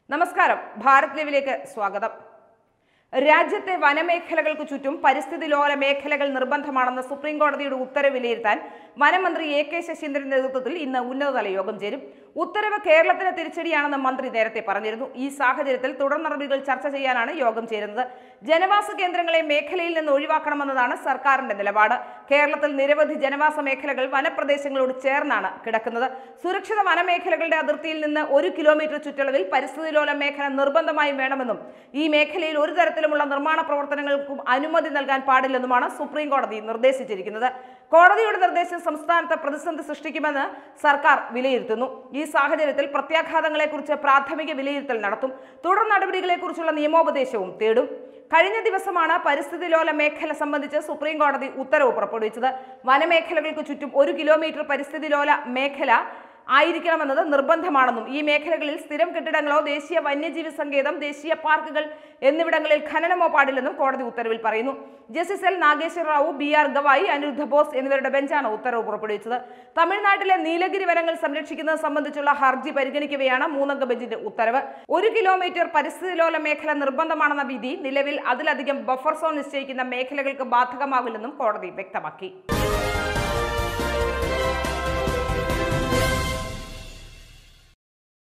നമസ്കാരം, ഭാരത് ലൈവിലേക്ക് സ്വാഗതം. രാജ്യത്തെ വനമേഖലകൾക്ക് ചുറ്റും പരിസ്ഥിതി ലോല മേഖലകൾ നിർബന്ധമാണെന്ന സുപ്രീം കോടതിയുടെ ഉത്തരവ് വിലയിരുത്താൻ വനമന്ത്രി എ.കെ. ശശീന്ദ്രന്റെ നേതൃത്വത്തിൽ ഇന്ന് ഉന്നതതല യോഗം ചേരും. ഉത്തരവ് കേരളത്തിന് തിരിച്ചടിയാണെന്ന് മന്ത്രി നേരത്തെ പറഞ്ഞിരുന്നു. ഈ സാഹചര്യത്തിൽ തുടർ നടപടികൾ ചർച്ച ചെയ്യാനാണ് യോഗം ചേരുന്നത്. ജനവാസ കേന്ദ്രങ്ങളെ മേഖലയിൽ നിന്ന് ഒഴിവാക്കണമെന്നതാണ് സർക്കാരിന്റെ നിലപാട്. കേരളത്തിൽ നിരവധി ജനവാസ മേഖലകൾ വനപ്രദേശങ്ങളോട് ചേർന്നാണ് കിടക്കുന്നത്. സുരക്ഷിത വനമേഖലകളുടെ അതിർത്തിയിൽ നിന്ന് 1 കിലോമീറ്റർ ചുറ്റളവിൽ പരിസ്ഥിതി ലോല മേഖല നിർബന്ധമായും വേണമെന്നും ഈ മേഖലയിൽ ഒരു തരത്തിലുമുള്ള നിർമ്മാണ പ്രവർത്തനങ്ങൾക്കും അനുമതി നൽകാൻ പാടില്ലെന്നുമാണ് സുപ്രീം കോടതി നിർദ്ദേശിച്ചിരിക്കുന്നത്. കോടതിയുടെ നിർദ്ദേശം സംസ്ഥാനത്ത് പ്രതിസന്ധി സൃഷ്ടിക്കുമെന്ന് സർക്കാർ വിലയിരുത്തുന്നു. ഈ സാഹചര്യത്തിൽ പ്രത്യാഘാതങ്ങളെക്കുറിച്ച് പ്രാഥമിക വിലയിരുത്തൽ നടത്തും. തുടർ നടപടികളെക്കുറിച്ചുള്ള നിയമോപദേശവും തേടും. കഴിഞ്ഞ ദിവസമാണ് പരിസ്ഥിതി ലോല മേഖല സംബന്ധിച്ച് സുപ്രീം കോടതി ഉത്തരവ് പുറപ്പെടുവിച്ചത്. വനമേഖലകൾക്ക് ചുറ്റും 1 കിലോമീറ്റർ പരിസ്ഥിതി ലോല മേഖല ആയിരിക്കണമെന്നത് നിർബന്ധമാണെന്നും ഈ മേഖലകളിൽ സ്ഥിരം കെട്ടിടങ്ങളോ ദേശീയ വന്യജീവി സങ്കേതം, ദേശീയ പാർക്കുകൾ എന്നിവിടങ്ങളിൽ ഖനനമോ പാടില്ലെന്നും കോടതി ഉത്തരവിൽ പറയുന്നു. Justice L Nageswara Rao, B R. Gavai, Aniruddha Bose എന്നിവരുടെ ബെഞ്ചാണ് ഉത്തരവ് പുറപ്പെടുവിച്ചത്. തമിഴ്നാട്ടിലെ നീലഗിരി വനങ്ങൾ സംരക്ഷിക്കുന്നത് സംബന്ധിച്ചുള്ള ഹർജി പരിഗണിക്കവെയാണ് 3 അംഗ ബെഞ്ചിന്റെ ഉത്തരവ്. 1 കിലോമീറ്റർ പരിസ്ഥിതി ലോല മേഖല നിർബന്ധമാണെന്ന വിധി നിലവിൽ അതിലധികം ബഫർ സോൺ നിശ്ചയിക്കുന്ന മേഖലകൾക്ക് ബാധകമാകില്ലെന്നും കോടതി വ്യക്തമാക്കി.